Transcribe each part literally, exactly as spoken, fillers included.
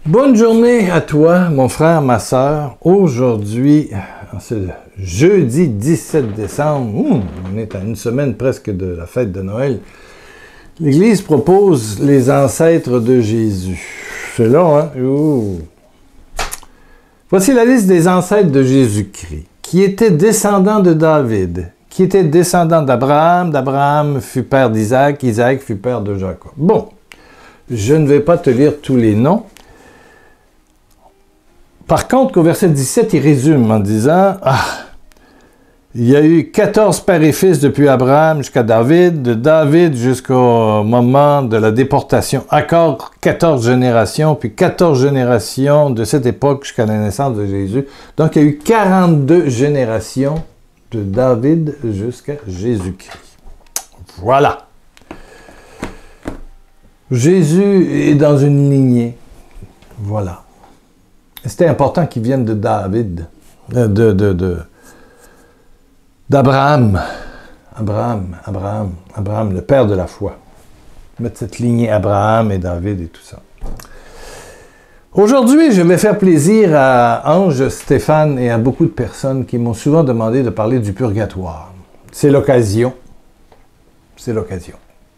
Bonne journée à toi, mon frère, ma sœur. Aujourd'hui, c'est le jeudi dix-sept décembre. Ouh, on est à une semaine presque de la fête de Noël. L'Église propose les ancêtres de Jésus. C'est long, hein? Ouh. Voici la liste des ancêtres de Jésus-Christ, qui étaient descendants de David, qui étaient descendants d'Abraham. D'Abraham fut père d'Isaac, Isaac fut père de Jacob. Bon, je ne vais pas te lire tous les noms. Par contre, au verset dix-sept, il résume en disant « Ah, il y a eu quatorze pères et fils depuis Abraham jusqu'à David, de David jusqu'au moment de la déportation, encore quatorze générations, puis quatorze générations de cette époque jusqu'à la naissance de Jésus. Donc, il y a eu quarante-deux générations de David jusqu'à Jésus-Christ. Voilà. Jésus est dans une lignée. Voilà. C'était important qu'il vienne de David, de, de, de, d'Abraham, Abraham, Abraham, Abraham, le père de la foi. Mettre cette lignée Abraham et David et tout ça. Aujourd'hui, je vais faire plaisir à Ange, Stéphane et à beaucoup de personnes qui m'ont souvent demandé de parler du purgatoire. C'est l'occasion. C'est l'occasion.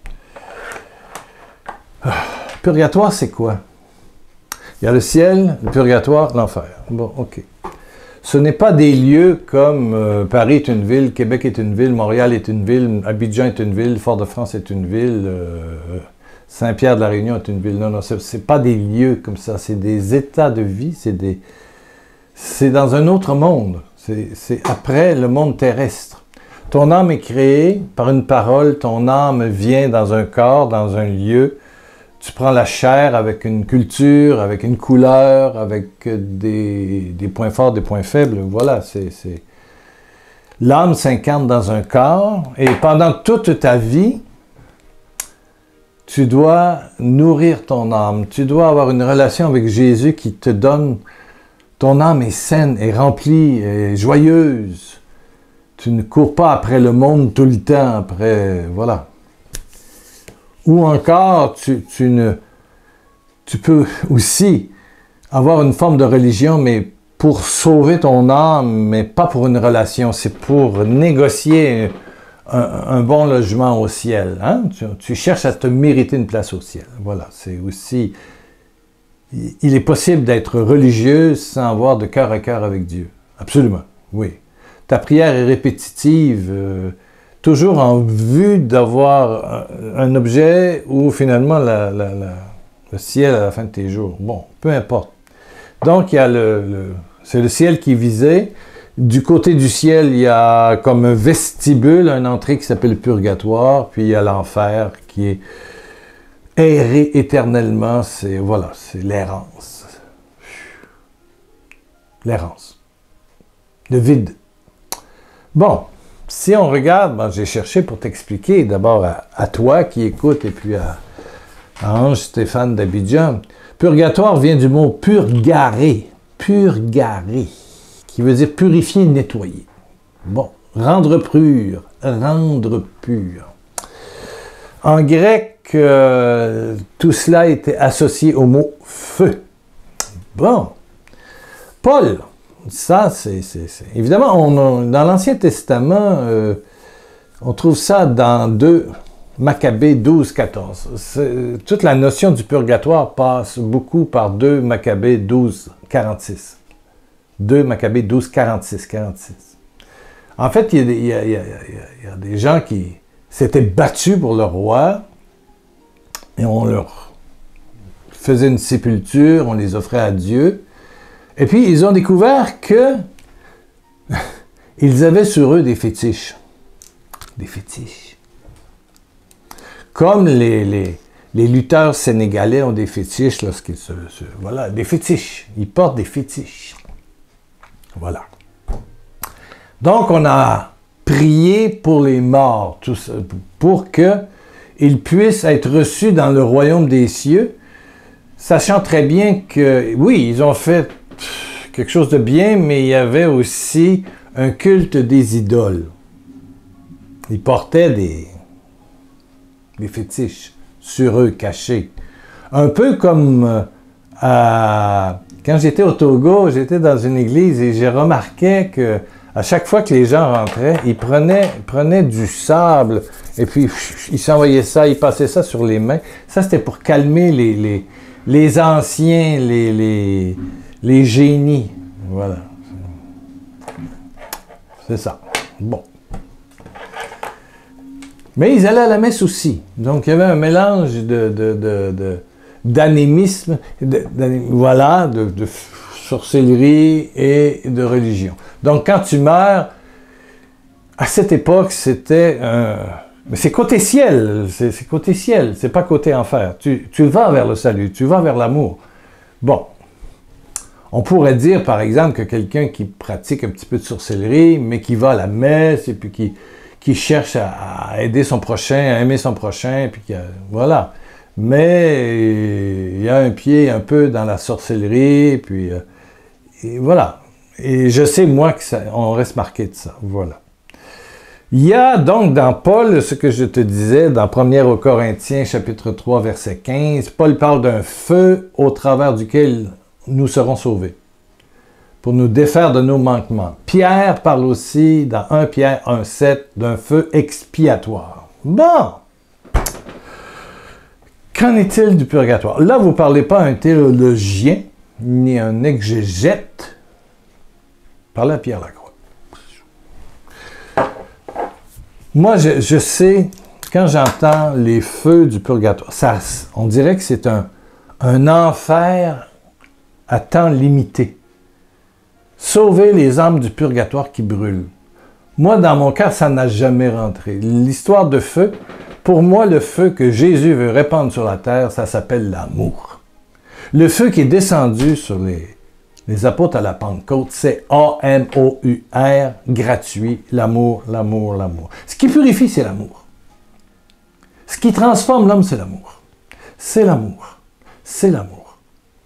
Purgatoire, c'est quoi? Il y a le ciel, le purgatoire, l'enfer. Bon, OK. Ce n'est pas des lieux comme euh, Paris est une ville, Québec est une ville, Montréal est une ville, Abidjan est une ville, Fort-de-France est une ville, euh, Saint-Pierre de la Réunion est une ville. Non, non, ce n'est pas des lieux comme ça. C'est des états de vie, c'est des... c'est dans un autre monde. C'est après le monde terrestre. Ton âme est créée par une parole, ton âme vient dans un corps, dans un lieu. Tu prends la chair avec une culture, avec une couleur, avec des, des points forts, des points faibles. Voilà, c'est... L'âme s'incarne dans un corps et pendant toute ta vie, tu dois nourrir ton âme. Tu dois avoir une relation avec Jésus qui te donne... Ton âme est saine, est remplie, est joyeuse. Tu ne cours pas après le monde tout le temps, après... Voilà. Ou encore, tu, tu, ne, tu peux aussi avoir une forme de religion, mais pour sauver ton âme, mais pas pour une relation. C'est pour négocier un, un bon logement au ciel. Hein? Tu, tu cherches à te mériter une place au ciel. Voilà, c'est aussi... Il est possible d'être religieux sans avoir de cœur à cœur avec Dieu. Absolument, oui. Ta prière est répétitive... Euh, toujours en vue d'avoir un objet ou finalement la, la, la, le ciel à la fin de tes jours. Bon, peu importe. Donc, il y a le, le c'est le ciel qui est visé. Du côté du ciel, il y a comme un vestibule, une entrée qui s'appelle le purgatoire, puis il y a l'enfer qui est erré éternellement. C'est, voilà, c'est l'errance. L'errance. Le vide. Bon. Si on regarde, ben, j'ai cherché pour t'expliquer d'abord à, à toi qui écoutes et puis à, à Ange Stéphane d'Abidjan. Purgatoire vient du mot purgarer, purgarer, qui veut dire purifier, nettoyer. Bon, rendre pur, rendre pur. En grec, euh, tout cela était associé au mot feu. Bon, Paul. Ça, c'est... Évidemment, on a, dans l'Ancien Testament, euh, on trouve ça dans deux Maccabées douze, quatorze. Toute la notion du purgatoire passe beaucoup par deux Maccabées douze, quarante-six. deux Maccabées douze, quarante-six, quarante-six. En fait, il y, a, il, y a, il, y a, il y a des gens qui s'étaient battus pour le roi et on leur faisait une sépulture, on les offrait à Dieu. Et puis, ils ont découvert que ils avaient sur eux des fétiches. Des fétiches. Comme les, les, les lutteurs sénégalais ont des fétiches lorsqu'ils se, se... Voilà, des fétiches. Ils portent des fétiches. Voilà. Donc, on a prié pour les morts, tout ça, pour qu'ils puissent être reçus dans le royaume des cieux, sachant très bien que, oui, ils ont fait quelque chose de bien, mais il y avait aussi un culte des idoles. Ils portaient des, des fétiches sur eux, cachés. Un peu comme à... Quand j'étais au Togo, j'étais dans une église et j'ai remarqué que à chaque fois que les gens rentraient, ils prenaient, ils prenaient du sable et puis ils s'envoyaient ça, ils passaient ça sur les mains. Ça, c'était pour calmer les, les, les anciens, les, les, les génies. Voilà. C'est ça. Bon. Mais ils allaient à la messe aussi. Donc, il y avait un mélange de, de, de, de, d'anémisme, de, voilà, de, de sorcellerie et de religion. Donc, quand tu meurs, à cette époque, c'était un... Mais c'est côté ciel, c'est, c'est côté ciel, c'est pas côté enfer. Tu, tu vas vers le salut, tu vas vers l'amour. Bon. On pourrait dire, par exemple, que quelqu'un qui pratique un petit peu de sorcellerie, mais qui va à la messe et puis qui, qui cherche à, à aider son prochain, à aimer son prochain, puis qui a, voilà. Mais il y a un pied un peu dans la sorcellerie, puis euh, et voilà. Et je sais, moi, qu'on reste marqué de ça. Voilà. Il y a donc dans Paul, ce que je te disais, dans premier aux Corinthiens, chapitre trois, verset quinze, Paul parle d'un feu au travers duquel nous serons sauvés, pour nous défaire de nos manquements. Pierre parle aussi, dans un Pierre un, sept, d'un feu expiatoire. Bon! Qu'en est-il du purgatoire? Là, vous ne parlez pas à un théologien, ni un exégète. Parlez à Pierre Lacroix. Moi, je, je sais, quand j'entends les feux du purgatoire, ça, on dirait que c'est un, un enfer à temps limité. Sauver les âmes du purgatoire qui brûlent. Moi, dans mon cœur, ça n'a jamais rentré. L'histoire de feu, pour moi, le feu que Jésus veut répandre sur la terre, ça s'appelle l'amour. Le feu qui est descendu sur les, les apôtres à la Pentecôte, c'est A M O U R, gratuit, l'amour, l'amour, l'amour. Ce qui purifie, c'est l'amour. Ce qui transforme l'homme, c'est l'amour. C'est l'amour. C'est l'amour.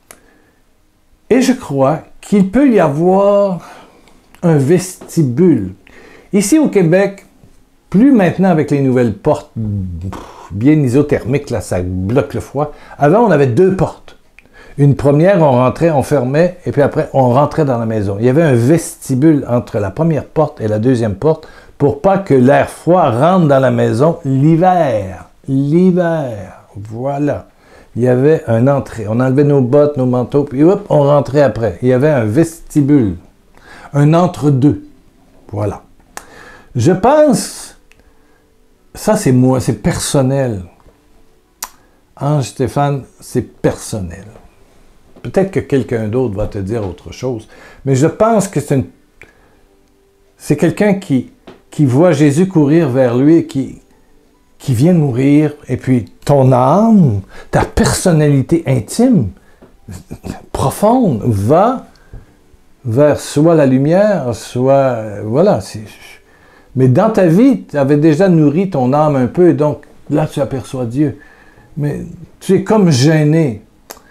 Et je crois qu'il peut y avoir un vestibule. Ici au Québec, plus maintenant avec les nouvelles portes bien isothermiques, là, ça bloque le froid. Avant, on avait deux portes. Une première, on rentrait, on fermait, et puis après, on rentrait dans la maison. Il y avait un vestibule entre la première porte et la deuxième porte pour pas que l'air froid rentre dans la maison l'hiver. L'hiver, voilà. Il y avait une entrée. On enlevait nos bottes, nos manteaux, puis hop, on rentrait après. Il y avait un vestibule, un entre-deux. Voilà. Je pense, ça c'est moi, c'est personnel. Ange Stéphane, c'est personnel. Peut-être que quelqu'un d'autre va te dire autre chose, mais je pense que c'est une... c'est quelqu'un qui, qui voit Jésus courir vers lui, qui, qui vient de mourir, et puis ton âme, ta personnalité intime, profonde, va vers soit la lumière, soit... Voilà. C'est, mais dans ta vie, tu avais déjà nourri ton âme un peu, et donc là, tu aperçois Dieu. Mais tu es comme gêné,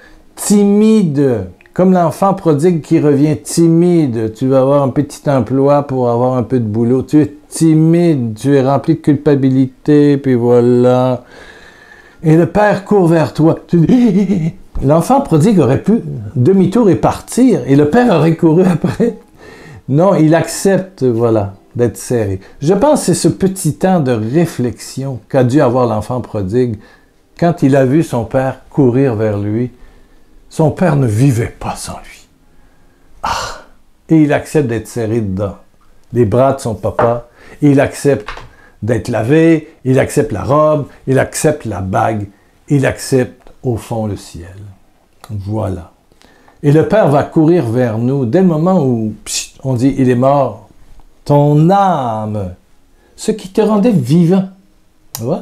timide, comme l'enfant prodigue qui revient timide. Tu vas avoir un petit emploi pour avoir un peu de boulot. Tu es timide, tu es rempli de culpabilité, puis voilà. Et le père court vers toi. Tu dis, l'enfant prodigue aurait pu demi-tour et partir, et le père aurait couru après. Non, il accepte, voilà, d'être serré. Je pense que c'est ce petit temps de réflexion qu'a dû avoir l'enfant prodigue quand il a vu son père courir vers lui. Son père ne vivait pas sans lui. Ah! Et il accepte d'être serré dedans. Les bras de son papa. Il accepte d'être lavé. Il accepte la robe. Il accepte la bague. Il accepte, au fond, le ciel. Voilà. Et le Père va courir vers nous dès le moment où pssst, on dit « il est mort ». Ton âme, ce qui te rendait vivant, ouais.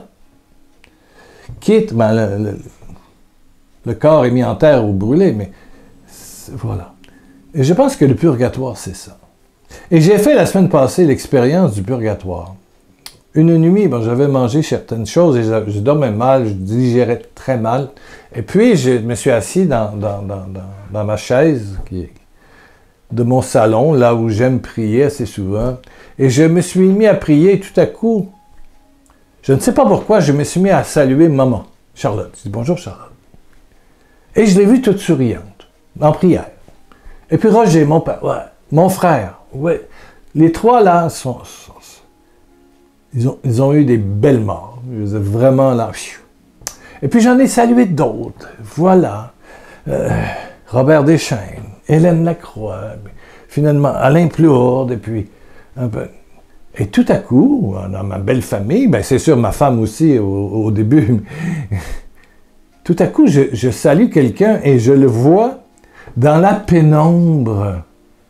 Quitte, ben, le, le, le corps est mis en terre ou brûlé, mais voilà. Et je pense que le purgatoire, c'est ça. Et j'ai fait la semaine passée l'expérience du purgatoire. Une nuit, ben, j'avais mangé certaines choses et je, je dormais mal, je digérais très mal. Et puis, je me suis assis dans, dans, dans, dans, dans ma chaise qui est de mon salon, là où j'aime prier assez souvent. Et je me suis mis à prier et tout à coup, je ne sais pas pourquoi, je me suis mis à saluer maman, Charlotte. Je dis bonjour Charlotte. Et je l'ai vue toute souriante, en prière. Et puis Roger, mon père, ouais, mon frère, ouais. Les trois là, sont, sont, ils, ont, ils ont eu des belles morts. Ils étaient vraiment là. Et puis j'en ai salué d'autres. Voilà. Euh, Robert Deschaines, Hélène Lacroix, finalement Alain Plourde, et puis un peu. Et tout à coup, dans ma belle famille, ben c'est sûr ma femme aussi au, au début, tout à coup je, je salue quelqu'un et je le vois dans la pénombre.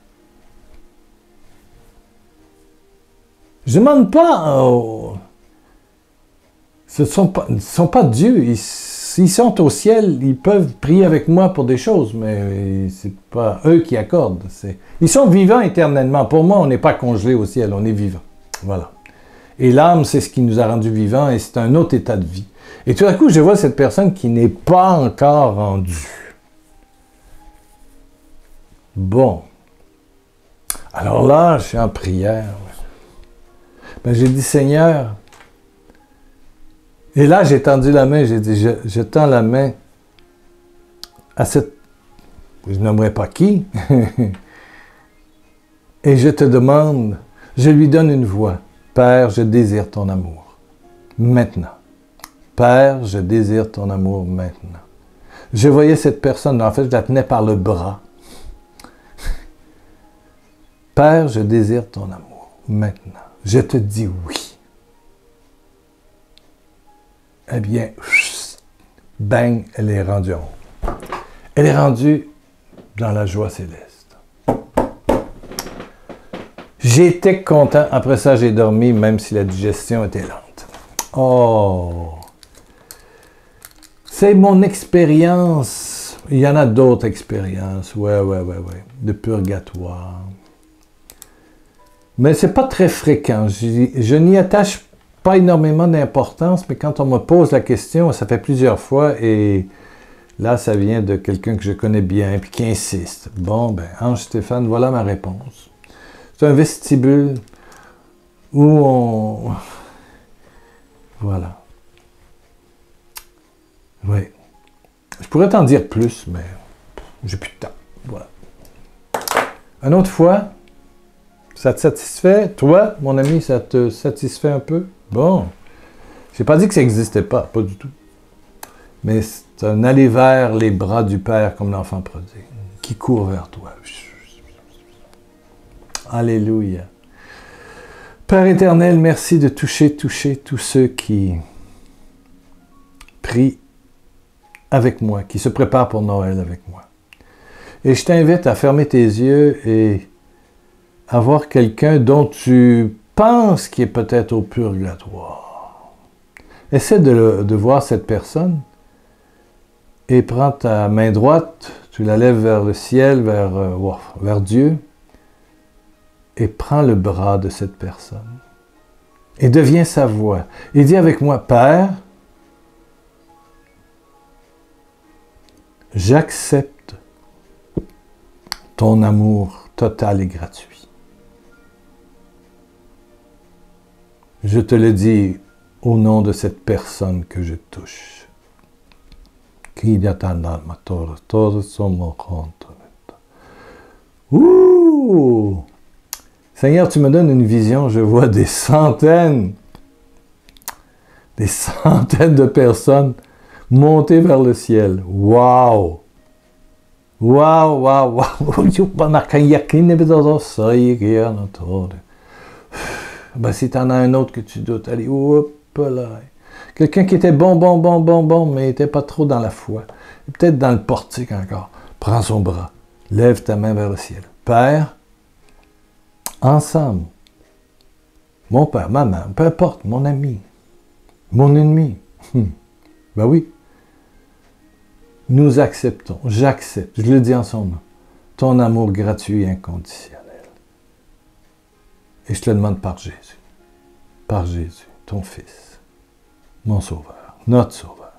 Je ne demande pas, oh, ce ne sont pas, sont pas Dieu, ils, ils sont au ciel, ils peuvent prier avec moi pour des choses, mais ce n'est pas eux qui accordent. Ils sont vivants éternellement. Pour moi, on n'est pas congelé au ciel, on est vivant. Voilà. Et l'âme, c'est ce qui nous a rendus vivants et c'est un autre état de vie. Et tout à coup, je vois cette personne qui n'est pas encore rendue. Bon. Alors là, je suis en prière. Ben, j'ai dit, Seigneur, et là, j'ai tendu la main, j'ai dit, je, je tends la main à cette, je nommerai pas qui, et je te demande, je lui donne une voix. Père, je désire ton amour. Maintenant. Père, je désire ton amour maintenant. Je voyais cette personne, en fait, je la tenais par le bras. Père, je désire ton amour maintenant. Je te dis oui. Eh bien, bang, elle est rendue en haut. Elle est rendue dans la joie céleste. J'étais content. Après ça, j'ai dormi, même si la digestion était lente. Oh! C'est mon expérience. Il y en a d'autres expériences. Ouais, ouais, ouais, ouais. De purgatoire. Mais c'est pas très fréquent. Je, je n'y attache pas énormément d'importance, mais quand on me pose la question, ça fait plusieurs fois, et là, ça vient de quelqu'un que je connais bien, puis qui insiste. Bon, ben, Ange Stéphane, voilà ma réponse. C'est un vestibule où on... Voilà. Oui. Je pourrais t'en dire plus, mais j'ai plus de temps. Voilà. Une autre fois... Ça te satisfait? Toi, mon ami, ça te satisfait un peu? Bon. Je n'ai pas dit que ça n'existait pas, pas du tout. Mais c'est un aller vers les bras du Père comme l'enfant prodigue, qui court vers toi. Alléluia. Père éternel, merci de toucher, toucher tous ceux qui prient avec moi, qui se préparent pour Noël avec moi. Et je t'invite à fermer tes yeux et à voir quelqu'un dont tu penses qu'il est peut-être au purgatoire. Essaie de, le, de voir cette personne et prends ta main droite, tu la lèves vers le ciel, vers, euh, vers Dieu, et prends le bras de cette personne. Et deviens sa voix. Et dis avec moi, Père, j'accepte ton amour total et gratuit. Je te le dis au nom de cette personne que je touche. Ouh! Seigneur, tu me donnes une vision, je vois des centaines, des centaines de personnes monter vers le ciel. Waouh! Waouh, waouh, waouh! Ben, si tu en as un autre que tu doutes, allez, hop là. Quelqu'un qui était bon, bon, bon, bon, bon, mais n'était pas trop dans la foi. Peut-être dans le portique encore. Prends son bras. Lève ta main vers le ciel. Père, ensemble, mon père, ma mère, peu importe, mon ami, mon ennemi. Hum. Ben oui. Nous acceptons, j'accepte, je le dis en son nom, ton amour gratuit et inconditionnel. Et je te le demande par Jésus, par Jésus, ton Fils, mon Sauveur, notre Sauveur.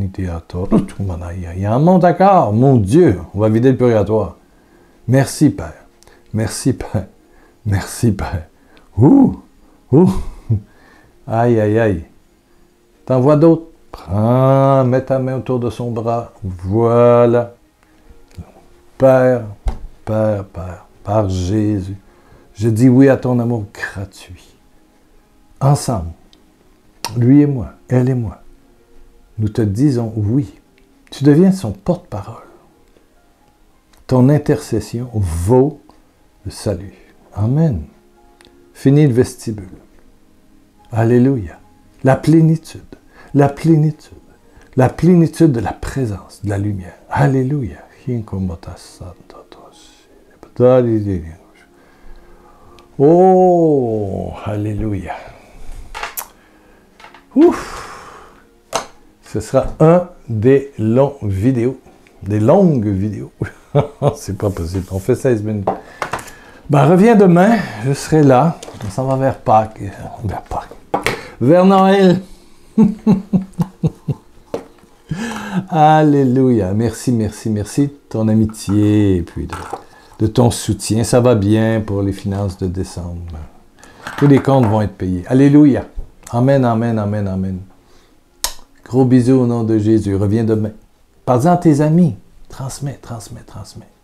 Il y a un monde d'accord, mon Dieu, on va vider le purgatoire. Merci Père, merci Père, merci Père. Ouh, ouh, aïe, aïe, aïe. T'en vois d'autres? Prends, mets ta main autour de son bras. Voilà. Père, Père, Père, par Jésus, je dis oui à ton amour gratuit. Ensemble, lui et moi, elle et moi, nous te disons oui. Tu deviens son porte-parole. Ton intercession vaut le salut. Amen. Fini le vestibule. Alléluia. La plénitude, la plénitude, la plénitude de la présence, de la lumière. Alléluia. Oh, alléluia. Ouf. Ce sera un des longs vidéos, des longues vidéos. C'est pas possible. On fait seize minutes. Ben, reviens demain. Je serai là. On s'en va vers Pâques. Vers Pâques. Vers Noël. Alléluia. Merci, merci, merci de ton amitié et puis de, de ton soutien. Ça va bien pour les finances de décembre. Tous les comptes vont être payés. Alléluia. Amen, amen, amen, amen. Gros bisous au nom de Jésus. Reviens demain. Parle-en à tes amis. Transmets, transmets, transmets.